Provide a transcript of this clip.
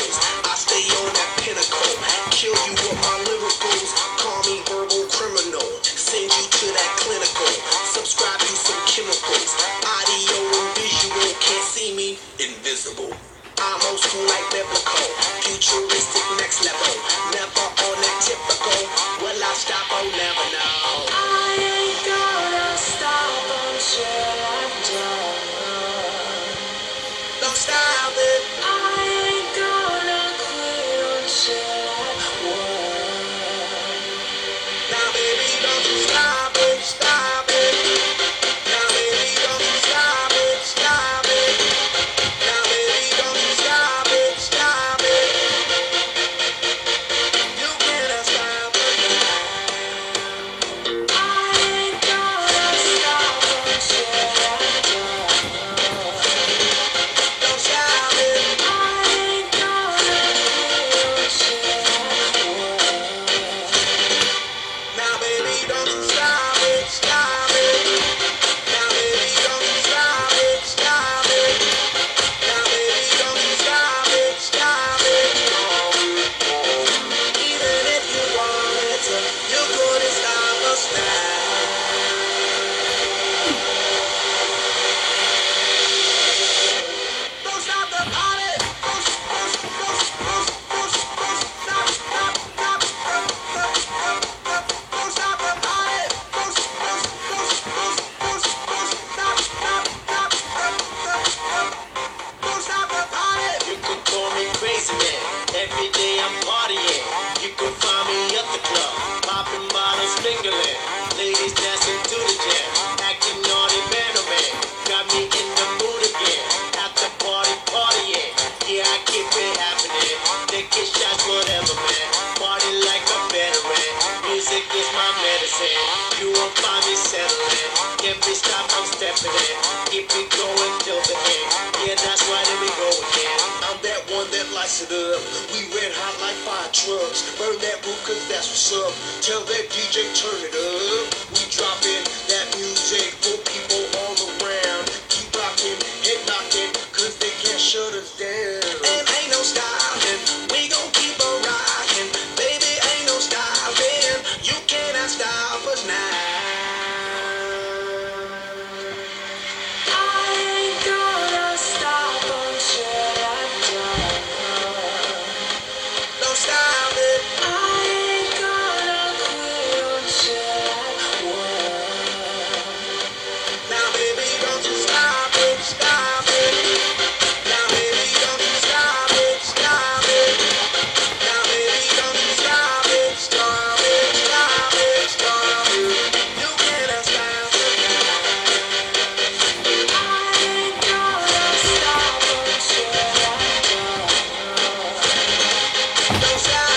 chemicals. I stay on that pinnacle. Kill you with my lyricals. Call me verbal criminal. Send you to that clinical. Subscribe to some chemicals. Audio and visual. Can't see me. Invisible. I'm old school like biblical. Futuristic next level. Never on that typical. Will I stop? Oh, never know. I ain't gonna stop until I'm done. Don't stop it. I ain't gonna quit until I won. Now baby, don't you stop it, stop it. Now baby, don't you stop it, stop it. Now baby, don't you stop it, stop it. You cannot stop it now. I ain't gonna stop until I'm done. Don't stop it. I ain't gonna quit until I won. Now baby, don't you stop it, stop it. Now baby, don't you stop it, stop it. Now baby, don't you stop it, stop it. Even if you wanted to, you couldn't stop us now. Don't stop the party. Don't stop, stop, stop. Don't stop the party. Don't stop, stop. Don't stop the party. You can call me crazy man. Every day I'm partying. You can find me at the club, popping bottles, mingling. Ladies dancing to the jam, acting naughty, man, oh man. Got me in the mood again. At the party, partying. Yeah, I keep it happening. Taking shots, whatever, man. Party like a veteran. Music is my medicine. You won't find me settling. Every stop I'm stepping in. Keep it going till the end. Yeah, that's right, here we go again. I'm that one that lights it up. We red hot like fire trucks. Burn that roof cause that's what's up. Tell that DJ turn it up. We dropping that music for people all around. Keep rocking and knocking cause they can't shut us down. And ain't no stopping. We gon' keep on rocking. Baby, ain't no stopping. You cannot stop us now. I ain't gonna stop until I'm done. Don't stop it. I ain't gonna quit until I won. Now baby, don't you stop it, stop it. Now baby, don't you stop it, stop it. Now baby, don't you stop it, stop it, stop it, stop it. You cannot stop it now. I ain't gonna stop until I'm done. Don't stop